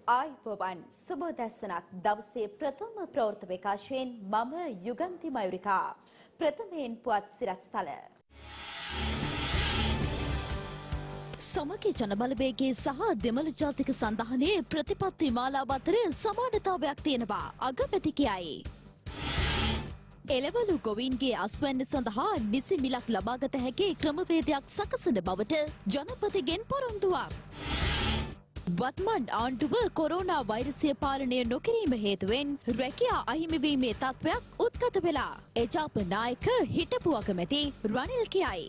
ආයිබෝවන් සුබදැසනක් දවසේ ප්‍රථම ප්‍රවෘත්ති විකාශයෙන් මම යුගන්ති මයුරිකා ප්‍රථමයෙන් පුවත් සිරස්තල සමගි ජනබලවේගයේ සහ දෙමළ ජාතික සන්ධානයේ ප්‍රතිපත්ති මාලාව අතර සමානතාවයක් තියෙනවා අගමැති කියයි. එළවලු ගොවීන්ගේ අස්වැන්න සඳහා නිසි මිලක් ලබාගත හැකි ක්‍රමවේදයක් සකසන බවට ජනපතිගෙන් පොරොන්දුවක්. වත්මන් ආණ්ඩුව කොරෝනා වෛරසය පාලනය නොකිරීම හේතුවෙන් රැකියා අහිමිවීමේ තත්ත්වයක් උද්ගත වෙලා. එජාප නායක හිටපු අගමැති රනිල් කියයි.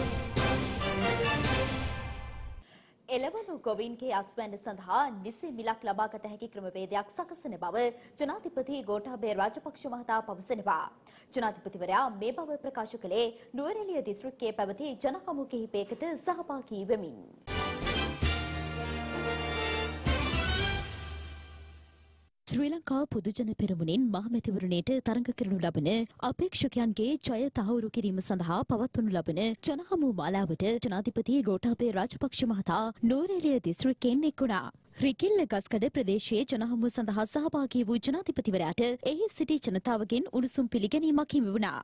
එළවලු ගොවීන්ගේ අස්වැන්න සඳහා නිසි මිලක් ලබාගත හැකි ක්‍රමවේදයක් සකසන බව ජනාධිපති ගෝඨාභය රාජපක්ෂ මහතා පවසනවා. ජනාධිපතිවරයා මේ බව ප්‍රකාශ කළේ නුවරඑළිය දිස්ත්‍රික්කයේ පැවති ජනහමු කිහිපයකට සහභාගී වෙමින්. ශ්‍රී ලංකා පොදුජන පෙරමුණින් මහමැතිවරණයට තරඟ කරනු ලබන අපේක්ෂකයන්ගේ ජය තහවුරු කිරීම සඳහා පවත්වනු ලබන ජනහමු මාලාවට ජනාධිපති ගෝඨාභය රාජපක්ෂ මහතා නුවරඑළිය දිස්ත්‍රික්කයෙන් එක්වුණා. රිකිල්ල ගස්කඩ ප්‍රදේශයේ ජනහමුව සඳහා සහභාගී වූ ජනාධිපතිවරයාට එහි සිටි ජනතාවගෙන් උණුසුම් පිළිගැනීමක් හිමි වුණා.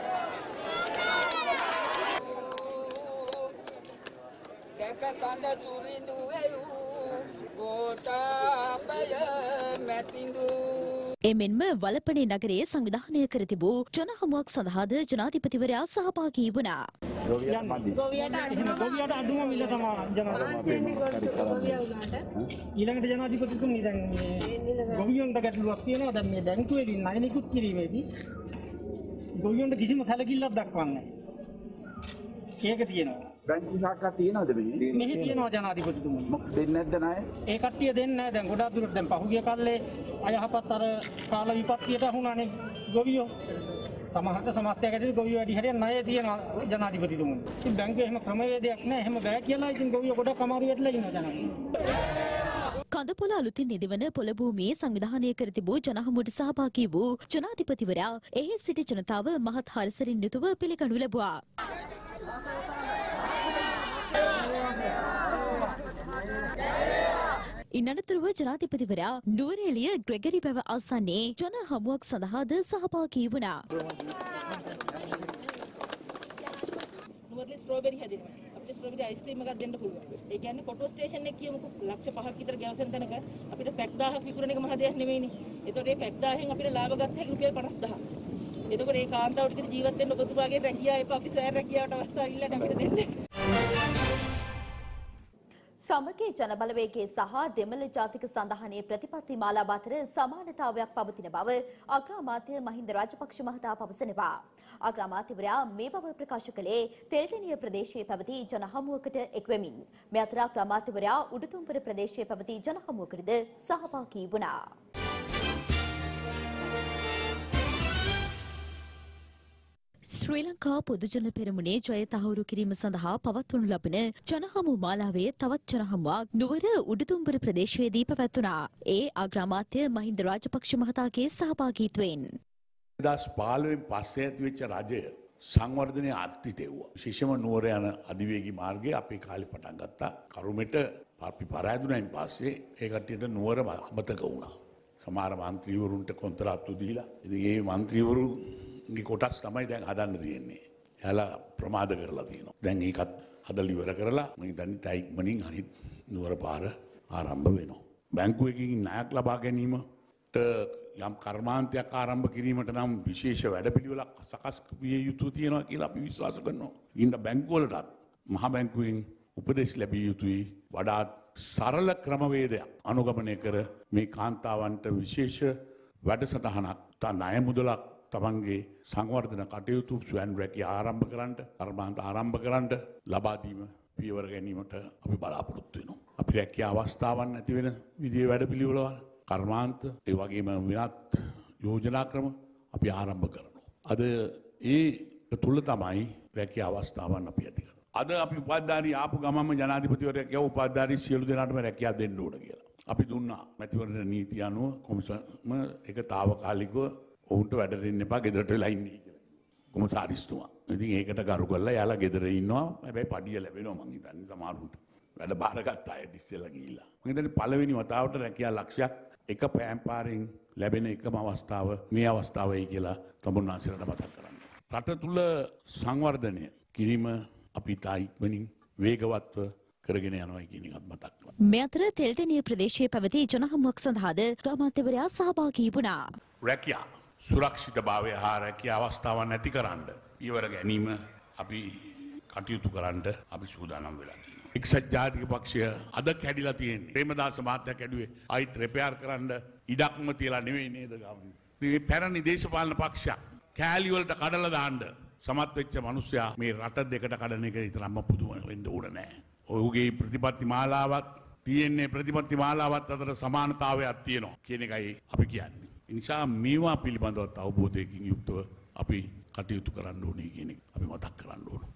එමෙන්ම වලපනේ නගරයේ සංවිධානය කර තිබූ ජනහමුවක් සඳහාද ජනාධිපතිවරයා සහභාගී වුණා. ගොවියට අඩුම මිල තමයි ඊළඟට ජනාධිපතිතුමනි දැන් ගොවියන්ට ගැටලුවක් තියෙනවා. දැන් මේ බැංකුවේදී ණය නිකුත් කිරීමේදී ගොවියන්ට කිසිම සැලකිල්ලක් දක්වන්නේ නැහැ. ඒක තියෙනවා. බැංකු ශාඛා තියෙනවද මෙහි? මෙහි තියෙනවා ජනාධිපතිතුමනි. දෙන්නේ නැද්ද ණය? ඒ කට්ටිය දෙන්නේ නැහැ. දැන් ගොඩාක් දුරට දැන් පහුගිය කාලේ අයහපත් අර කාල විපත්තියට අහුණානේ ගොවියෝ. සමහරට සමස්තයක් ඇතුළේ ගොවියෝ වැඩි හරියක් ණය තියෙනවා ජනාධිපතිතුමනි. ඉතින් බැංකුවේ එහෙම ක්‍රමවේදයක් නැහැ. එහෙම බෑ කියලා ඉතින් ගොවියෝ ගොඩක් අමාරු වෙట్లా ඉන්නවා ජනාධිපතිතුමනි. කඳපොළ අලුතින් නිදිවන පොළ භූමියේ සංවිධානය කර තිබූ ජනහමුවට සහභාගී වූ ජනාධිපතිවරයා එහි සිටි ජනතාව මහත් හර්ෂයෙන් යුතුව පිළිගනු ලැබුවා. ඉන්නතුරුව ජනාධිපතිවරයා නුවරඑළිය ග්‍රෙගරි වැව ආසන්නයේ ජන හමුවක් සඳහාද සහභාගී වුණා. නුවරඑළිය ස්ට්‍රෝබෙරි හැදෙනවා. අපිට ස්ට්‍රෝබෙරි අයිස්ක්‍රීම් එකක් දෙන්න පුළුවන්. ඒ කියන්නේ කොටෝ ස්ටේෂන් එක කියමුකෝ ලක්ෂ 5ක් විතර ගැවසෙන තැනක අපිට පැක් 1000ක් විකුණන එක මහ දෙයක් නෙමෙයිනේ. ඒතකොට මේ පැක් 1000න් අපිට ලාභ ගන්න හැකි රුපියල් 50000ක්. එතකොට මේ කාන්තාව ටිකට ජීවත් වෙන්න ඔබතුමාගේ රැකියාව එපා අපි සෑර රැකියාවට අවස්ථාව ඉල්ලන්න අපිට දෙන්න. සමගි ජනබලවේගයේ සහ දෙමළ ජාතික සන්ධානයේ ප්‍රතිපත්ති මාලාව අතර සමානතාවයක් පවතින බව අග්‍රාමාත්‍ය මහින්ද රාජපක්ෂ මහතා පවසනවා. අග්‍රාමාත්‍යවරයා මේ බව ප්‍රකාශ කළේ තෙල්ගැනිය ප්‍රදේශයේ පැවති ජනහමුවකට එක්වෙමින්. මේ අතර අග්‍රාමාත්‍යවරයා උඩුතුම්බර ප්‍රදේශයේ පැවති ජනහමුවකටද සහභාගී වුණා. ශ්‍රී ලංකා පොදුජන පෙරමුණේ ජය තහවුරු කිරීම සඳහා පවත්වනු ලබන ජනහමු මාලාවේ තවත් ජනහමුවක් නුවර උඩුතුම්බර ප්‍රදේශයේදී පැවැත්වුණා. ඒ අග්‍රාමාත්‍ය මහින්ද රාජපක්ෂ මහතාගේ සහභාගීත්වයෙන් 2015 පස්සේ ඇතිවෙච්ච රජය සංවර්ධනය අත්හිටෙව්වා. විශේෂම නුවර යන අධිවේගී මාර්ගය අපේ කාලේ පටන් ගත්තා. කරුමෙට අපි පරාදුණයින් පස්සේ ඒ කට්ටියට නුවර අමතක වුණා. සමහර മന്ത്രിවරුන්ට කොන්ත්‍රාත්තු දීලා ඉතින් ඒ മന്ത്രിවරු කොටස් තමයි දැන් හදන්න තියෙන්නේ. එයාලා ප්‍රමාද කරලා තියෙනවා. දැන් ඒකත් හදලා ඉවර කරලා මම හිතන්නේ තයි ඉක්මනින් අනිත් නුවර පාර ආරම්භ වෙනවා. බැංකුවකින් ණයක් ලබා ගැනීමට යම් කර්මාන්තයක් ආරම්භ කිරීමට නම් විශේෂ වැඩපිළිවෙලක් සකස් විය යුතු තියෙනවා කියලා අපි විශ්වාස කරනවා. ඉන්න බැංකුවලටත් මහා බැංකුවෙන් උපදෙස් ලැබිය යුතුයි. වඩාත් සරල ක්‍රමවේදයක් අනුගමනය කර මේ කාන්තාවන්ට විශේෂ වැඩසටහනක් ණය මුදලක් තමන්ගේ සංවර්ධන කටයුතු ස්වයන් රැකියා ආරම්භ කරන්න, කර්මාන්ත ආරම්භ කරන්න ලබා දීම පියවර ගැනීමට අපි බලාපොරොත්තු වෙනවා. අපි රැකියා අවස්ථාවන් ඇති වෙන විදිහේ වැඩපිළිවෙළවල්, කර්මාන්ත, ඒ වගේම වෙනත් යෝජනා ක්‍රම අපි ආරම්භ කරනවා. අද ඒ තුල තමයි රැකියා අවස්ථාවන් අපි ඇති කරන්නේ. අද අපි උපාධිධාරී ආපු ගමම ජනාධිපතිවරයා කියව උපාධිධාරී සියලු දෙනාටම රැකියා දෙන්න ඕන කියලා. අපි දුන්නා. මැතිවරණ නීතිය අනුව කොමිසම ඒක తాවකාලිකව ඔවුන්ට වැඩ දෙන්න එපා ගෙදරට වෙලා ඉන්නේ කියලා. කොමසාරිස්තුමා. ඉතින් ඒකට ගරු කරලා යාලා ගෙදර ඉන්නවා. හැබැයි පඩිය ලැබෙනවා මං හිතන්නේ සමහරුන්ට. වැඩ බාරගත් අය ඉස්සෙල්ලා ගිහිල්ලා. මම හිතන්නේ පළවෙනි වතාවට රැකියා ලක්ෂයක් එක පෑම්පාරෙන් ලැබෙන එකම අවස්ථාව මේ අවස්ථාවයි කියලා තමුන්නාන්සේලාට මතක් කරන්න. රට තුල සංවර්ධනය කිරීම අපි තා ඉක්මනින් වේගවත්ව කරගෙන යනවා කියන එකත් මතක් කරගන්න. මේ අතර තෙල්දෙණිය ප්‍රදේශයේ පැවති ජනහමුවක් සඳහාද ග්‍රාමාත්‍යවරයා සහභාගී වුණා. රැකියා සුරක්ෂිතභාවය හා රැකියා අවස්ථාවන් ඇතිකරන්න පියවර ගැනීම අපි කටයුතු කරන්න අපි සූදානම් වෙලා තියෙනවා. එක්සත් ජාතික පක්ෂය අද කැඩිලා තියෙන්නේ. ප්‍රේමදාස මහත්තයා කැඩුවේ ආයිත් රිපෙයාර් කරන්න ඉඩක්ම තියලා නෙවෙයි නේද ගාමිණී. මේ පැරණි දේශපාලන පක්ෂයක් කෑලි වලට කඩලා දාන්න සමත් වෙච්ච මිනිස්සයා මේ රට දෙකට කඩන එක විතරක්ම පුදුම වෙන්න ඕන නෑ. ඔහුගේ ප්‍රතිපත්ති මාලාවත් තියෙන්නේ ප්‍රතිපත්ති මාලාවත් අතර සමානතාවයක් තියෙනවා කියන එකයි අපි කියන්නේ. ඒ නිසා මේවා පිළිබඳව අවබෝධයකින් යුක්තව අපි කටයුතු කරන්න ඕනේ කියන එක අපි මතක් කරන්න ඕන.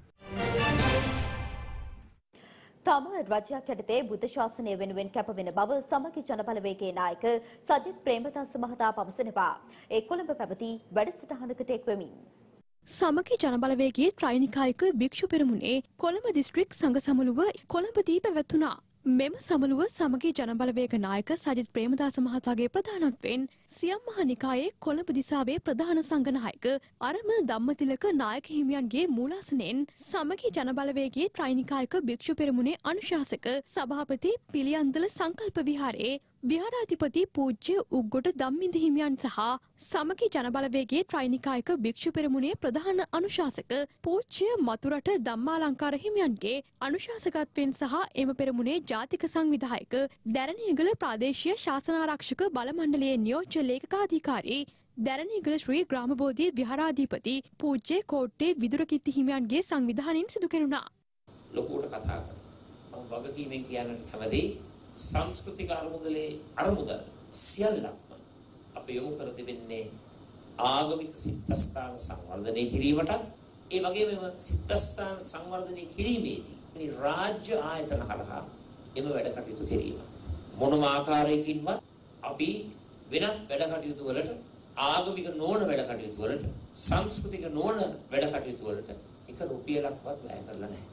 තම රජයක් යටතේ බුද්ධ ශාසනය වෙනුවෙන් කැපවෙන බව සමගි ජනබලවේගයේ නායක සජිත් ප්‍රේමදාස මහතා පවසනවා. ඒ කොළඹ පැවති වැඩසටහනකට එක්වෙමින් සමගි ජනබලවේගයේ ත්‍රෛනිකායික භික්ෂු පෙරමුණේ කොළඹ දිස්ත්‍රික් සංඝ සමුළුව කොළඹදී පැවැත්වුණා. මෙම සමුළුව සමගි ජනබලවේග නායක සජිත් ප්‍රේමදාස මහතාගේ ප්‍රධානත්වයෙන් සියම් මහ නිකායේ කොළඹ දිසාවේ ප්‍රධාන සංඝනායක අරම ධම්මතිලක නායක හිමියන්ගේ මූලාසනයෙන් සමගි ජනබලවේගයේ ත්‍රෛනිකායික භික්ෂු පෙරමුණේ අනුශාසක සභාපති පිළියන්දල සංකල්ප විහාරයේ විහාරාධිපති පූජ්‍ය උග්ගොඩ ධම්මින්ද හිමියන් සහ සමගි ජනබලවේගයේ ත්‍රෛනිකායික භික්ෂු පෙරමුණේ ප්‍රධාන අනුශාසක පූජ්‍ය මතුරට ධම්මාලංකාර හිමියන්ගේ අනුශාසකත්වයෙන් සහ එම පෙරමුණේ ජාතික සංවිධායක දැරණියගල ප්‍රාදේශීය ශාසනාරක්ෂක බල මණ්ඩලයේ නියෝජ්‍ය ලේකකාධිකාරී දැරණියගල ශ්‍රී ග්‍රාමබෝධි විහාරාධිපති පූජ්‍ය කෝට්ටේ විදුරකිත්ති හිමියන්ගේ සංවිධානයෙන් සිදු කෙරුණා. ලොකුවට කතා කරනවා. මම වගකීමෙන් කියන්නට කැමතියි. සංස්කෘතික අරමුදල් සියල්ලක්ම අප යොමු කර තිබෙන්නේ ආගමික සිද්ධාස්ථාන සංවර්ධනය කිරීමට. ඒ වගේම සිද්ධාස්ථාන සංවර්ධනය කිරීමේදී මේ රාජ්‍ය ආයතන හරහා එම වැඩ කටයුතු කිරීම. මොනම ආකාරයකින්වත් අපි වෙනත් වැඩ කටයුතු වලට ආගමික නොවන වැඩ කටයුතු වලට සංස්කෘතික නොවන වැඩ කටයුතු වලට එක රුපියලක්වත් වැය කරලා නැහැ.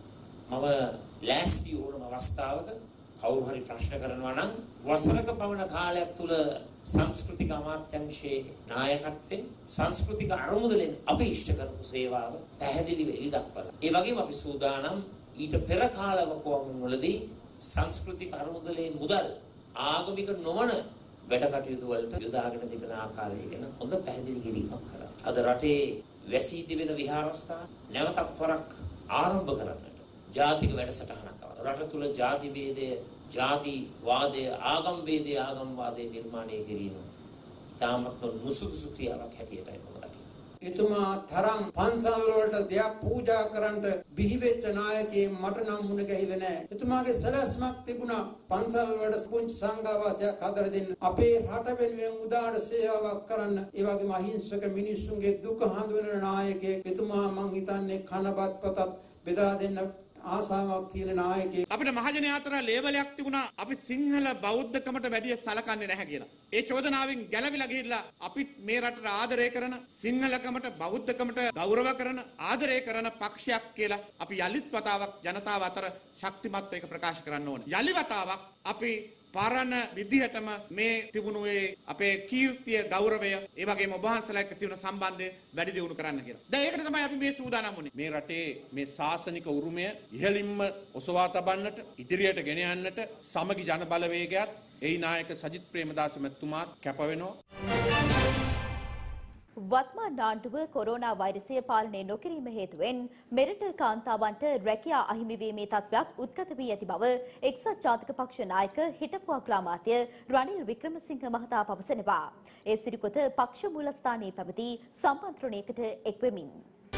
මම ලෑස්ති වුණ අවස්ථාවක කවුරු හරි ප්‍රශ්න කරනවා නම් වසරක පමණ කාලයක් තුල සංස්කෘතික අමාත්‍යාංශයේ නායකත්වයෙන් සංස්කෘතික අරමුදලෙන් අපි ඉෂ්ට කරපු සේවාව පැහැදිලිව එළි දක්වලා ඒ වගේම අපි සූදානම් ඊට පෙර කාලවකවලදී සංස්කෘතික අරමුදලේ මුදල් ආගමික නොවන වැඩ කටයුතු වලට යොදාගෙන තිබෙන ආකාරය ගැන හොඳ පැහැදිලි කිරීමක් කරා. අද රටේ වැසී තිබෙන විහාරස්ථාන නැවතත් වරක් ආරම්භ කරන්නට ජාතික වැඩසටහනක් රට තුල ಜಾති ભેදය, ಜಾති වාදය, ආගම් ભેදය, ආගම් වාදය නිර්මාණය කිරීම සාමත්ම නුසුදුසු ක්‍රියාවක් හැටියටයි මම දකින්නේ. එතුමා තරම් පන්සල් වලට දෙයක් පූජා කරන්න බිහි වෙච්ච නායකයෙක් මට නම් මුණ ගැහිලා නැහැ. එතුමාගේ සැලැස්මක් තිබුණා පන්සල් වලට පුංචි සංඝාවාසයක් හදලා දෙන්න. අපේ රට වෙනුවෙන් උදාර සේවාවක් කරන්න. ඒ වගේම අහිංසක මිනිස්සුන්ගේ දුක හඳුනන නායකයෙක්. එතුමා මං හිතන්නේ කනබත් පතත් බෙදා දෙන්න ආසාවක් තියෙන නායකයෙක්. අපිට මහජන යාත්‍රා ලේබලයක් තිබුණා අපි සිංහල බෞද්ධකමට වැඩිය සලකන්නේ නැහැ කියලා. ඒ චෝදනාවෙන් ගැලවිලා ගිහිල්ලා අපි මේ රටට ආදරය කරන සිංහලකමට බෞද්ධකමට ගෞරව කරන ආදරය කරන පක්ෂයක් කියලා අපි යලිත් වතාවක් ජනතාව අතර ශක්තිමත්ව ඒක ප්‍රකාශ කරන්න ඕනේ. යලි වතාවක් අපි පරණ විදිහටම මේ තිබුණු අපේ කීර්තිය ගෞරවය ඒ වගේම ඔබ වහන්සේලා එක්ක තියෙන සම්බන්ධය වැඩි දියුණු කරන්න කියලා. දැන් ඒකට තමයි අපි මේ සූදානම් වුනේ. මේ රටේ මේ ශාසනික උරුමය ඉහළින්ම ඔසවා තබන්නට ඉදිරියට ගෙන යන්නට සමගි ජන බලවේගයත් එහි නායක සජිත් ප්‍රේමදාස මැතිතුමාත් කැප වෙනවා. වත්මන් ආණ්ඩුව කොරෝනා වෛරසය පාලනය නොකිරීම හේතුවෙන් මෙරට කාන්තාවන්ට රැකියා අහිමිවීමේ තත්ත්වයක් උද්ගත වී ඇති බව එක්සත් ජාතික පක්ෂ නායක හිටපු අග්‍රාමාත්‍ය රනිල් වික්‍රමසිංහ මහතා පවසනවා. ඒ සිරිකොත පක්ෂ මූලස්ථානයේ පැවති සම්මන්ත්‍රණයකට එක්වෙමින්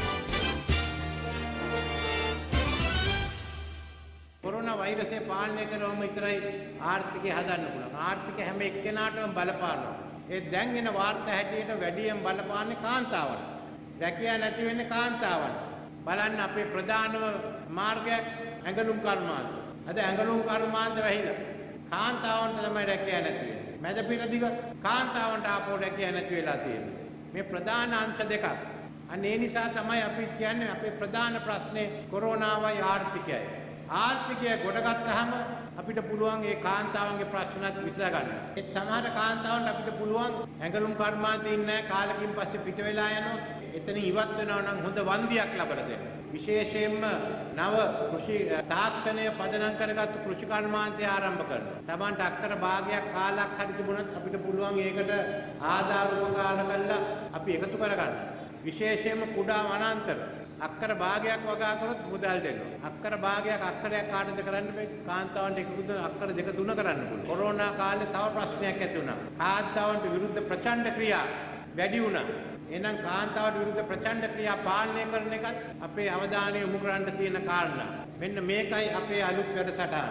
කොරෝනා වෛරසය පාලනය කරනවම විතරයි ආර්ථිකය හදන්න පුළුවන්. ආර්ථිකය හැම එක්කෙනාටම බලපානවා. ඒ දැන් එන වාර්තා හැටියට වැඩියෙන් බලපාන්නේ කාන්තාවන්. රැකියාව නැති වෙන්නේ කාන්තාවන්. බලන්න අපේ ප්‍රධානම මාර්ගයක් ඇඟලුම් කර්මාන්ත. අද ඇඟලුම් කර්මාන්ත වැහිලා. කාන්තාවන්ට තමයි රැකියාව නැති වෙන්නේ. මැද පිටදිග කාන්තාවන්ට ආපහු රැකියාව නැති වෙලා තියෙන්නේ. මේ ප්‍රධාන අංශ දෙකක්. අන්න ඒ නිසා තමයි අපි කියන්නේ අපේ ප්‍රධාන ප්‍රශ්නේ කොරෝනාවයි ආර්ථිකයයි. ආර්ථිකය ගොඩ ගත්තාම අපිට පුළුවන් ඒ කාන්තාවන්ගේ ප්‍රශ්නත් විසඳ ගන්න. ඒ සමහර කාන්තාවන්ට අපිට පුළුවන් ඇඟලුම් කර්මාන්තේ ඉන්නේ කාලෙකින් පස්සේ පිට වෙලා යනොත් එතන ඉවත් වෙනවා නම් හොඳ වන්දියක් ලබා දෙන්න. විශේෂයෙන්ම නව කෘෂි තාක්ෂණය පදනම් කරගත්තු කෘෂි කර්මාන්තය ආරම්භ කරනවා. Tamanට අක්කර භාගයක් කාලක් හරි තිබුණත් අපිට පුළුවන් ඒකට ආධාර උපකාර කරලා අපි එකතු කරගන්න. විශේෂයෙන්ම කුඩා වනාන්තර අක්කර භාගයක් වගා කරොත් මුදල් දෙනවා. අක්කර භාගයක් අක්කරයක් කාටද කරන්න බෑ. කාන්තාවන්ට එකතු අක්කර දෙක තුන කරන්න පුළුවන්. කොරෝනා කාලේ තව ප්‍රශ්නයක් ඇති වුණා. කාන්තාවන්ට විරුද්ධ ප්‍රචණ්ඩ ක්‍රියා වැඩි වුණා. එහෙනම් කාන්තාවට විරුද්ධ ප්‍රචණ්ඩ ක්‍රියා පාලනය කරන එකත් අපේ අවධානය යොමු කරන්න තියෙන කාරණා. මෙන්න මේකයි අපේ අලුත් වැඩසටහන.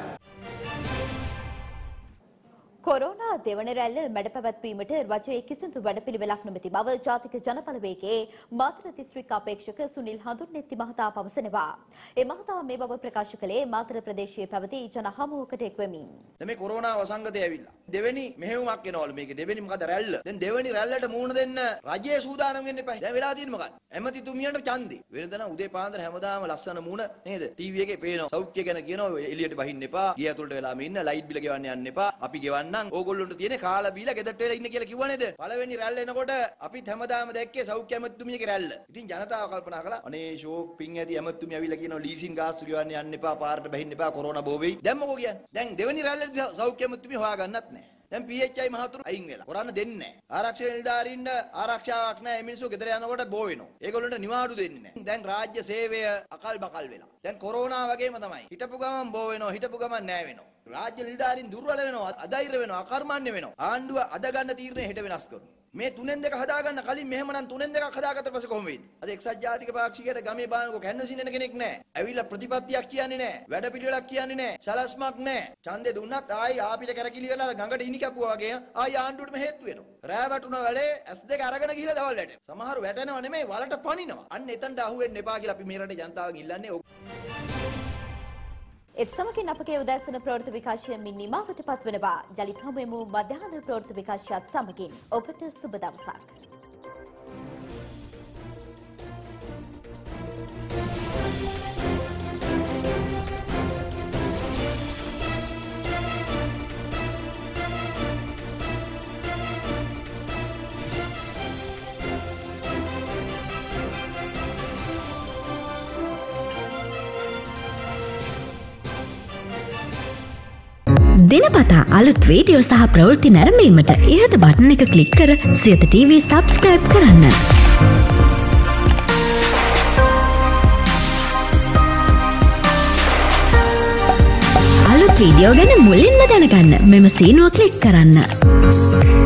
කොරෝනා දෙවන රැල්ල මැඩ පැවැත්වීමට රජයේ කිසිදු වැඩපිළිවෙලක් නොමැති බව ජාතික ජනබලවේගයේ මාතර දිස්ත්‍රික් අපේක්ෂක සුනිල් හඳුන්නෙත්ති මහතා පවසනවා. ඒ මහතා මේ බව ප්‍රකාශ කළේ මාතර ප්‍රදේශයේ පැවති ජන හමුවකට එක්වෙමින්. මේ කොරෝනා වසංගතය ඇවිල්ලා දෙවෙනි මෙහෙයුමක් එනවලු මේකේ. දෙවෙනි මොකද රැල්ල. දැන් දෙවෙනි රැල්ලට මුහුණ දෙන්න රජයේ සූදානම් වෙන්න එපා. දැන් වෙලා තියෙන්නේ මොකක්ද? ඇමතිතුමියන්ට ඡන්දේ. වෙනදන උදේ පාන්දර හැමදාම ලස්සන මුහුණ නේද? ටීවී එකේ පේනවා. සෞඛ්‍ය ගැන කියනවා එළියට බහින්න එපා. ගිය ඇතුළට වෙලාම ඉන්න. ලයිට් බිල ගෙවන්න යන්න එපා. අපි ගෙවන්නම්. ඕගොල්ලොන්ට තියෙන කාලා බීලා ගෙදරට වෙලා ඉන්න කියලා කිව්වා නේද? පළවෙනි රැල්ල එනකොට අපිත් හැමදාම දැක්කේ සෞඛ්‍ය ඇමතිතුමියගේ රැල්ල. ඉතින් ජනතාව කල්පනා කළා අනේ ෂෝක් පිං ඇති ඇමතිතුමිය ඇවිල්ලා කියනවා ලීසින් ගාස්තු ගෙවන්න යන්න එපා. පාරට බහින්න එපා. කොරෝනා බෝ වෙයි. දැන් මොකෝ කියන්නේ? දැන් දෙවෙනි රැල්ලේදී සෞඛ්‍ය ඇමතිතුමිය හොයාගන්නත් නැහැ. දැන් PHI මහතුරු අයින් වෙලා. කරන්න දෙන්නේ නැහැ. ආරක්ෂක නිලධාරීන්ට ආරක්ෂාවක් නැහැ. මේ මිනිස්සු ගෙදර යනකොට බෝ වෙනවා. ඒගොල්ලන්ට නිවාඩු දෙන්නේ නැහැ. දැන් රාජ්‍ය සේවය අකල් බකල් වෙලා. දැන් කොරෝනා වගේම තමයි. හිටපු ගමන් බෝ වෙනවා. හිටපු ගමන් නැහැ වෙනවා. රාජ්‍ය නිලධාරීන් දුර්වල වෙනවා. අධෛර්ය වෙනවා. අකර්මණ්‍ය වෙනවා. ආණ්ඩුව අද ගන්න තීරණය හෙට වෙනස් කරනවා. මේ තුනෙන් දෙක හදාගන්න කලින් මෙහෙමනම් තුනෙන් දෙකක් හදාගත්ත පස්සේ කොහොම වෙන්නේ? අද එක්සත් ජාතික පාක්ෂිකයට ගමේ බානකෝ කැන්වසින් එන කෙනෙක් නැහැ. ඇවිල්ලා ප්‍රතිපත්තියක් කියන්නේ නැහැ. වැඩ පිළිවෙලක් කියන්නේ නැහැ. සලස්මක් නැහැ. ඡන්දේ දුන්නත් ආයි ආපිට කරකිලි වෙලා ගඟට ඉනි කැපුවා වගේ ආයි ආණ්ඩුවටම හේතු වෙනවා. රෑ වටුන වෙලේ S2 අරගෙන ගිහිල්ලා දවල් වැටෙනවා. සමහරු වැටෙනව නෙමෙයි වලට පනිනවා. අන්න එතනට අහු වෙන්න එපා කියලා අපි මේ රටේ ජනතාවගෙන් ඉල්ලන්නේ. ඒත් සමගින් අපගේ උදෑසන ප්‍රවෘත්ති විකාශය මින් නිමාවට පත්වනවා. යලිත් හමුවෙමු මධ්‍යහන ප්‍රවෘත්ති විකාශයත් සමගින්. ඔබට සුබ දවසක්. දිනපතා අලුත් වීඩියෝ සහ ප්‍රවෘත්ති නැරඹීමට ඉහත බටන් එක ක්ලික් කර සියත TV සබ්ස්ක්‍රයිබ් කරන්න. අලුත් වීඩියෝ ගැන මුලින්ම දැනගන්න මෙම සීනුව ක්ලික් කරන්න.